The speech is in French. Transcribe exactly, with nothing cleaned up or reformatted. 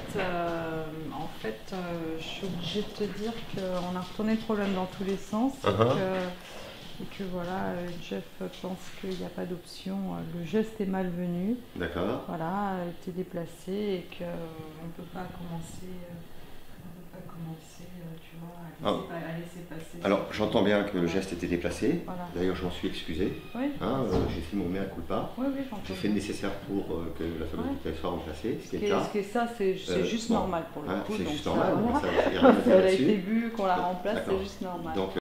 euh, en fait euh, je suis obligée de te dire qu'on a retourné le problème dans tous les sens. Uh -huh. et, que, et que voilà, Jeff pense qu'il n'y a pas d'option. Le geste est malvenu. D'accord. Voilà, t'es déplacé et qu'on ne peut pas commencer. Commencer, tu vois, à laisser, ah. à laisser passer. Alors, j'entends bien que le geste était déplacé. Voilà. D'ailleurs, je m'en suis excusé. Oui. Hein, euh, j'ai fait mon mea culpa. Oui, oui, j'ai fait le nécessaire pour euh, que la famille ouais. soit remplacée. Ce qui est le cas. Ce qui est ça, c'est euh, juste bon, normal pour le hein, coup. C'est juste ça, normal. voilà. Ça, ça, elle a été vue, qu'on la remplace, c'est juste normal. Donc,